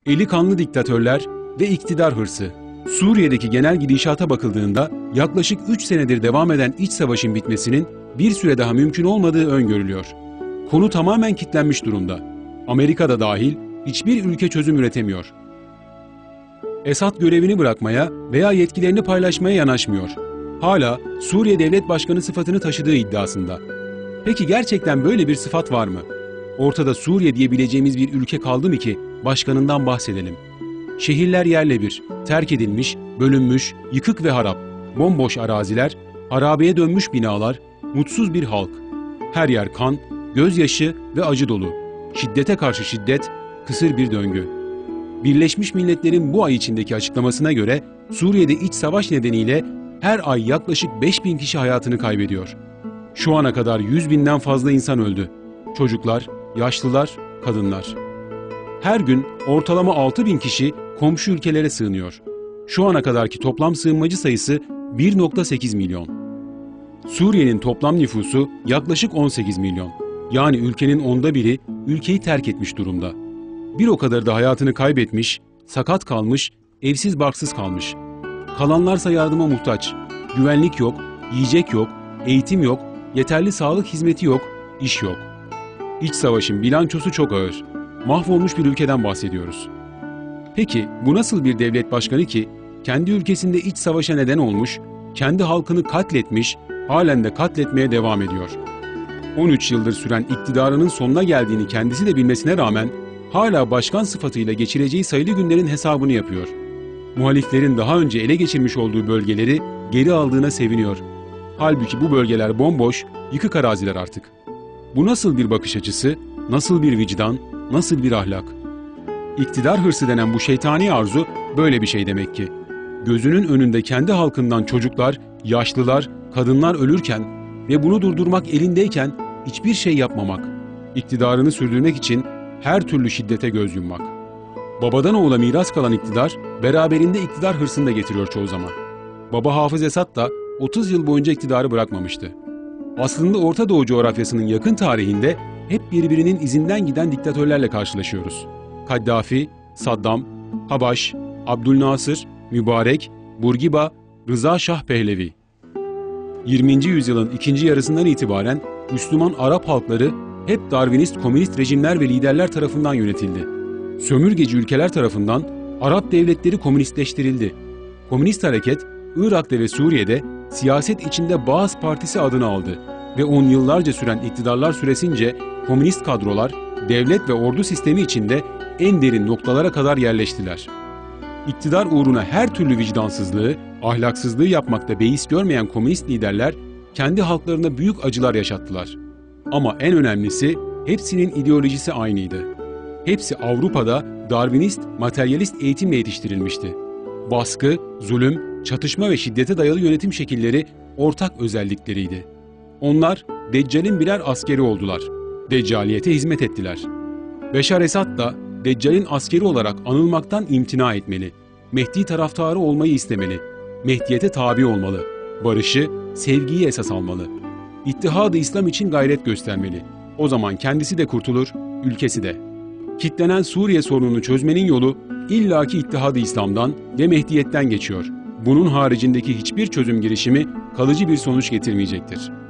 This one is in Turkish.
Eli kanlı diktatörler ve iktidar hırsı. Suriye'deki genel gidişata bakıldığında yaklaşık 3 senedir devam eden iç savaşın bitmesinin bir süre daha mümkün olmadığı öngörülüyor. Konu tamamen kilitlenmiş durumda. Amerika da dahil hiçbir ülke çözüm üretemiyor. Esad görevini bırakmaya veya yetkilerini paylaşmaya yanaşmıyor. Hala Suriye Devlet Başkanı sıfatını taşıdığı iddiasında. Peki gerçekten böyle bir sıfat var mı? Ortada Suriye diyebileceğimiz bir ülke kaldı mı ki başkanından bahsedelim? Şehirler yerle bir, terk edilmiş, bölünmüş, yıkık ve harap, bomboş araziler, harabeye dönmüş binalar, mutsuz bir halk. Her yer kan, gözyaşı ve acı dolu. Şiddete karşı şiddet, kısır bir döngü. Birleşmiş Milletler'in bu ay içindeki açıklamasına göre Suriye'de iç savaş nedeniyle her ay yaklaşık 5.000 kişi hayatını kaybediyor. Şu ana kadar 100.000'den fazla insan öldü. Çocuklar, yaşlılar, kadınlar. Her gün ortalama 6.000 kişi komşu ülkelere sığınıyor. Şu ana kadarki toplam sığınmacı sayısı 1,8 milyon. Suriye'nin toplam nüfusu yaklaşık 18 milyon. Yani ülkenin 1/10'ü ülkeyi terk etmiş durumda. Bir o kadar da hayatını kaybetmiş, sakat kalmış, evsiz barksız kalmış. Kalanlarsa yardıma muhtaç. Güvenlik yok, yiyecek yok, eğitim yok, yeterli sağlık hizmeti yok, iş yok. İç savaşın bilançosu çok ağır. Mahvolmuş bir ülkeden bahsediyoruz. Peki bu nasıl bir devlet başkanı ki kendi ülkesinde iç savaşa neden olmuş, kendi halkını katletmiş, halen de katletmeye devam ediyor? 13 yıldır süren iktidarının sonuna geldiğini kendisi de bilmesine rağmen hala başkan sıfatıyla geçireceği sayılı günlerin hesabını yapıyor. Muhaliflerin daha önce ele geçirmiş olduğu bölgeleri geri aldığına seviniyor. Halbuki bu bölgeler bomboş, yıkık araziler artık. Bu nasıl bir bakış açısı, nasıl bir vicdan, nasıl bir ahlak? İktidar hırsı denen bu şeytani arzu böyle bir şey demek ki. Gözünün önünde kendi halkından çocuklar, yaşlılar, kadınlar ölürken ve bunu durdurmak elindeyken hiçbir şey yapmamak, iktidarını sürdürmek için her türlü şiddete göz yummak. Babadan oğula miras kalan iktidar, beraberinde iktidar hırsını da getiriyor çoğu zaman. Baba Hafız Esad da 30 yıl boyunca iktidarı bırakmamıştı. Aslında Orta Doğu coğrafyasının yakın tarihinde hep birbirinin izinden giden diktatörlerle karşılaşıyoruz. Kaddafi, Saddam, Habaş, Abdülnasır, Mübarek, Burgiba, Rıza Şah Pehlevi. 20. yüzyılın ikinci yarısından itibaren Müslüman Arap halkları hep Darwinist komünist rejimler ve liderler tarafından yönetildi. Sömürgeci ülkeler tarafından Arap devletleri komünistleştirildi. Komünist hareket Irak'ta ve Suriye'de siyaset içinde Baas Partisi adını aldı ve 10 yıllarca süren iktidarlar süresince komünist kadrolar devlet ve ordu sistemi içinde en derin noktalara kadar yerleştiler. İktidar uğruna her türlü vicdansızlığı, ahlaksızlığı yapmakta beis görmeyen komünist liderler kendi halklarına büyük acılar yaşattılar. Ama en önemlisi hepsinin ideolojisi aynıydı. Hepsi Avrupa'da Darwinist, materyalist eğitimle yetiştirilmişti. Baskı, zulüm, çatışma ve şiddete dayalı yönetim şekilleri ortak özellikleriydi. Onlar Deccal'in birer askeri oldular. Deccaliyete hizmet ettiler. Beşar Esad da Deccal'in askeri olarak anılmaktan imtina etmeli. Mehdi taraftarı olmayı istemeli. Mehdiyete tabi olmalı. Barışı, sevgiyi esas almalı. İttihad-ı İslam için gayret göstermeli. O zaman kendisi de kurtulur, ülkesi de. Kitlenen Suriye sorununu çözmenin yolu illaki İttihad-ı İslam'dan ve Mehdiyet'ten geçiyor. Bunun haricindeki hiçbir çözüm girişimi kalıcı bir sonuç getirmeyecektir.